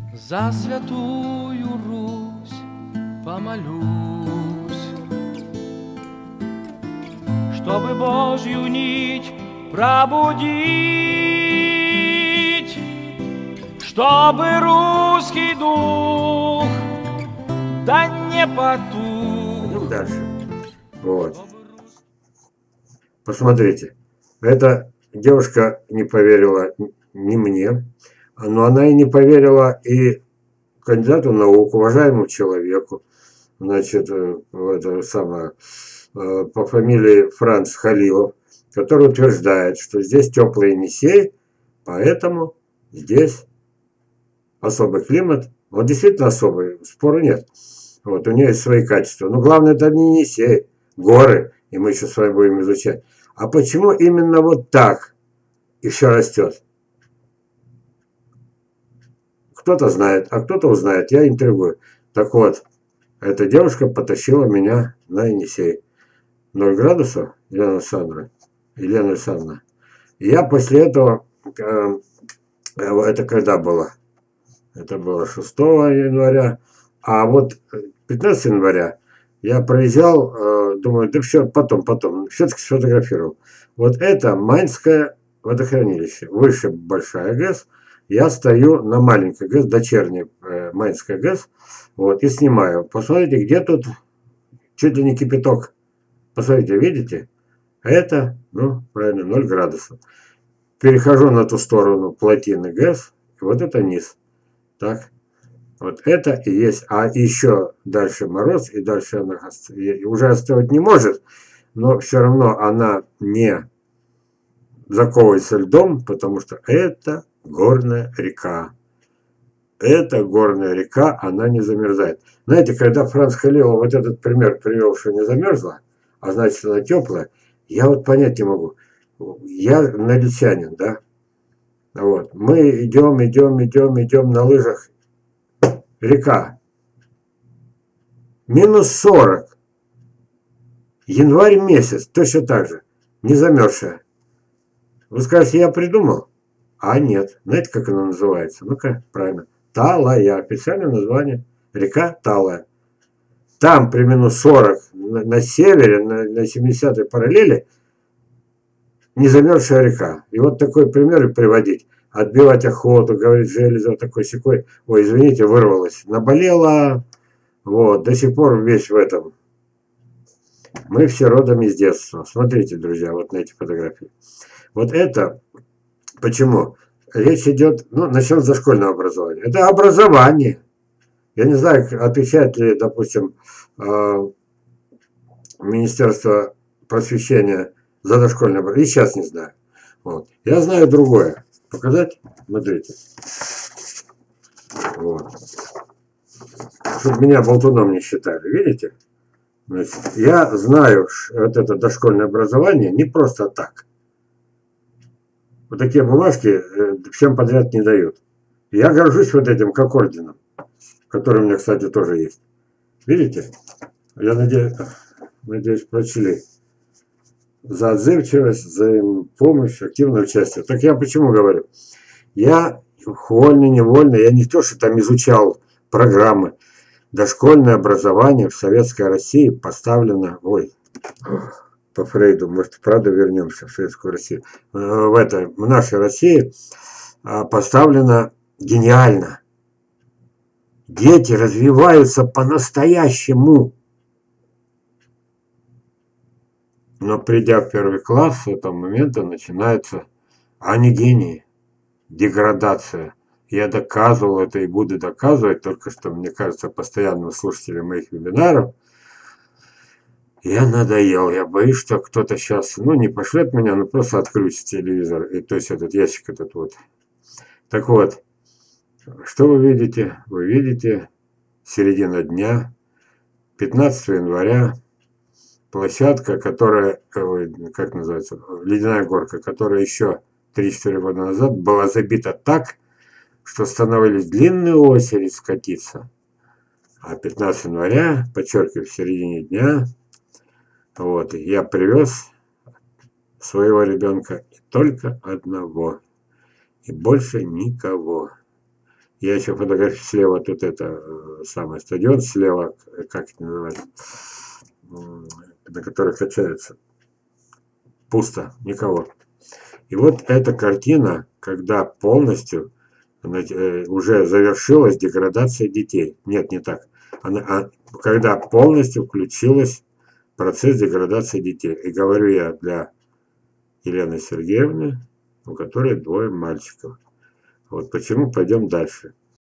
За святую Русь помолюсь, чтобы Божью нить пробудить, чтобы русский дух да не потух. Идем дальше. Вот. Посмотрите. Эта девушка не поверила ни мне, но она и не поверила и кандидату наук, уважаемому человеку, значит, это самое, по фамилии Франц Халилов, который утверждает, что здесь теплый Енисей, поэтому здесь особый климат. Он действительно особый, спору нет. Вот, у нее есть свои качества. Но главное, это не Енисей, горы, и мы еще с вами будем изучать. А почему именно вот так еще растет? Кто-то знает, а кто-то узнает. Я интригую. Так вот, эта девушка потащила меня на Енисей. 0 градусов, Елена Александровна. И я после этого, это когда было? Это было 6 января. А вот 15 января я проезжал, думаю, да все, потом, все-таки сфотографировал. Вот это Майнское водохранилище, выше Большая ГЭС. Я стою на маленькой ГЭС, дочерней Майнская ГЭС, вот, и снимаю. Посмотрите, где тут чуть ли не кипяток. Посмотрите, видите? Это, ну, правильно, 0 градусов. Перехожу на ту сторону плотины ГЭС, и вот это низ. Так, вот это и есть. А еще дальше мороз, и дальше она уже остывать не может, но все равно она не заковывается льдом, потому что это горная река. Эта горная река, она не замерзает. Знаете, когда Франц Халилов вот этот пример привел, что не замерзла, а значит она теплая, я вот понять не могу. Я наличанин, да? Вот. Мы идем на лыжах. Река. Минус 40. Январь месяц, точно так же. Не замерзшая. Вы скажете, я придумал? А нет. Знаете, как она называется? Ну-ка, правильно. Талая. Официальное название. Река Талая. Там при минус 40 на севере, на 70-й параллели, не замерзшая река. И вот такой пример и приводить. Отбивать охоту, говорит Железов, такой секой. Ой, извините, вырвалась. Наболела. Вот, до сих пор весь в этом. Мы все родом из детства. Смотрите, друзья, вот на эти фотографии. Вот это, почему? Речь идет, ну, начнем с дошкольного образования. Это образование. Я не знаю, отвечает ли, допустим, Министерство просвещения за дошкольное образование. И сейчас не знаю. Вот. Я знаю другое. Показать? Смотрите. Вот. Чтобы меня болтуном не считали. Видите? Значит, я знаю, вот это дошкольное образование не просто так. Вот такие бумажки всем подряд не дают. Я горжусь вот этим как орденом, который у меня, кстати, тоже есть. Видите? Я надеюсь, прочли. За отзывчивость, за помощь, активное участие. Так я почему говорю? Я вольно-невольно, я не то, что там изучал программы. Дошкольное образование в Советской России поставлено... Ой, по Фрейду, может, правда вернемся в Советскую Россию. В нашей России поставлено гениально. Дети развиваются по-настоящему. Но придя в 1 класс, с этого момента начинается, а не гении, деградация. Я доказывал это и буду доказывать, только что, мне кажется, постоянным слушателям моих вебинаров, я надоел. Я боюсь, что кто-то сейчас, ну, не пошлет меня, но просто отключит телевизор, и, то есть этот ящик этот вот. Так вот, что вы видите? Вы видите середина дня, 15 января, площадка, которая, как называется, ледяная горка, которая еще 3-4 года назад была забита так, что становились длинные очереди скатиться. А 15 января, подчеркиваю, в середине дня, вот, я привез своего ребенка и только одного. И больше никого. Я еще фотографирую слева, тут это самый стадион слева, как это называется, на который качаются. Пусто, никого. И вот эта картина, когда полностью уже завершилась деградация детей. Нет, не так. Когда полностью включилась процесс деградации детей. И говорю я для Елены Сергеевны, у которой 2 мальчиков. Вот почему, пойдем дальше.